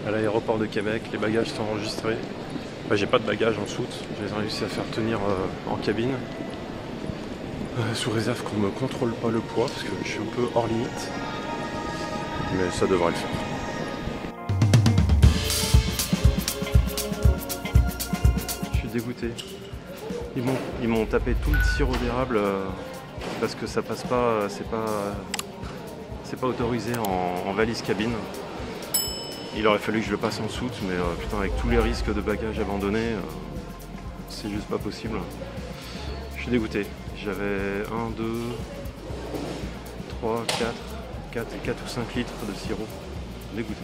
à l'aéroport de Québec. Les bagages sont enregistrés. Enfin, j'ai pas de bagages en soute. J'ai réussi à faire tenir en cabine. Sous réserve qu'on me contrôle pas le poids parce que je suis un peu hors limite. Mais ça devrait le faire. Je suis dégoûté. Ils m'ont tapé tout le sirop d'érable parce que ça passe pas, c'est pas autorisé en valise cabine. Il aurait fallu que je le passe en soute, mais putain, avec tous les risques de bagages abandonnés, c'est juste pas possible. Je suis dégoûté. J'avais 1, 2, 3, 4 ou 5 litres de sirop. Dégoûté.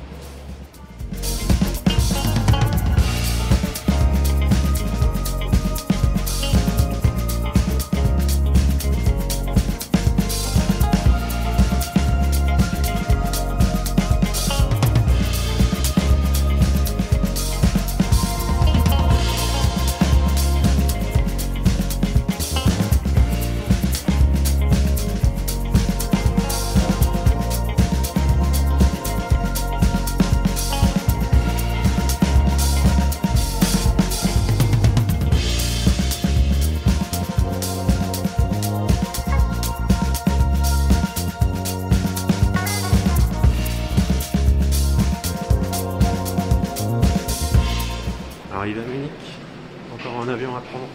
Arrivé à Munich, encore un avion à prendre.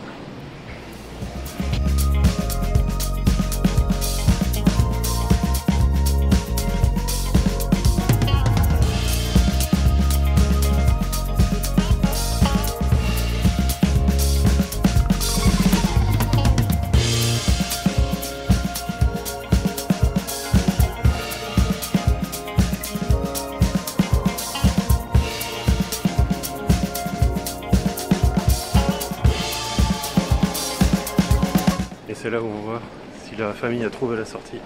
Et c'est là où on voit si la famille a trouvé la sortie.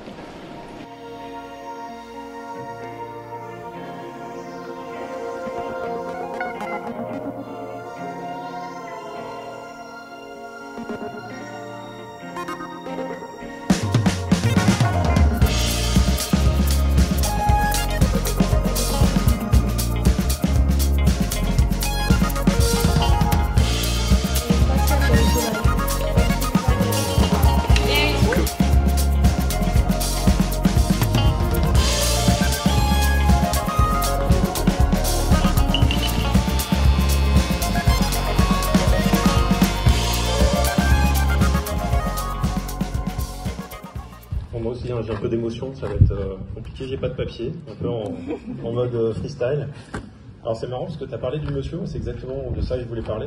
Moi aussi, hein, j'ai un peu d'émotion, ça va être compliqué, j'ai pas de papier, un peu en mode freestyle. Alors c'est marrant parce que tu as parlé du monsieur, c'est exactement de ça que je voulais parler.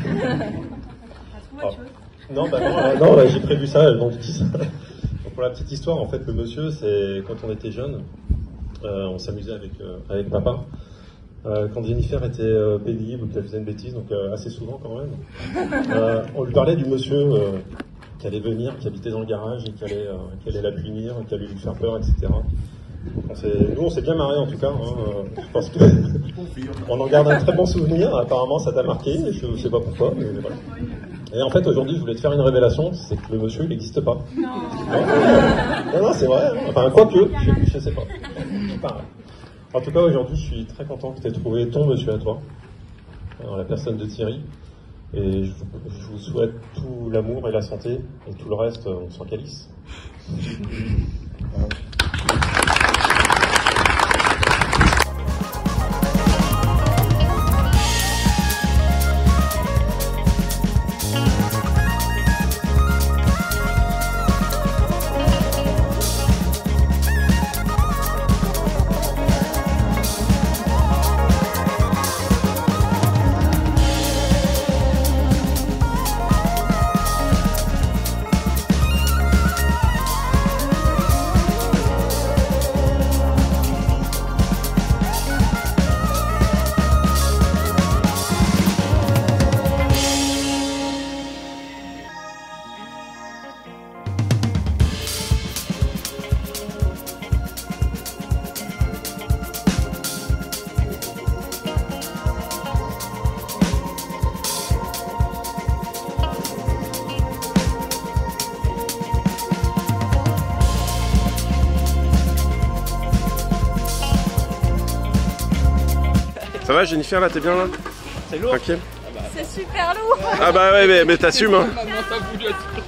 Non, j'ai prévu ça, donc pour la petite histoire, en fait, le monsieur, c'est quand on était jeune, on s'amusait avec papa. Quand Jennifer était pénible ou qu'elle faisait une bêtise, donc assez souvent quand même, on lui parlait du monsieur qui allait venir, qui habitait dans le garage et qui allait la punir, qui allait lui faire peur, etc. Nous, on s'est bien marré en tout cas, hein, parce que on en garde un très bon souvenir. Apparemment, ça t'a marqué, je sais pas pourquoi, mais voilà. Et en fait, aujourd'hui, je voulais te faire une révélation, c'est que le monsieur, il n'existe pas. Non, c'est vrai. Hein. Enfin, quoique, je sais pas. Pareil. En tout cas, aujourd'hui, je suis très content que tu aies trouvé ton monsieur à toi, la personne de Thierry. Et je vous souhaite tout l'amour et la santé, et tout le reste, on s'en calisse. Ça va Jennifer là, t'es bien là? C'est lourd. Tranquille. C'est super lourd. Ah bah ouais mais t'assumes hein. Maman, t'as voulu être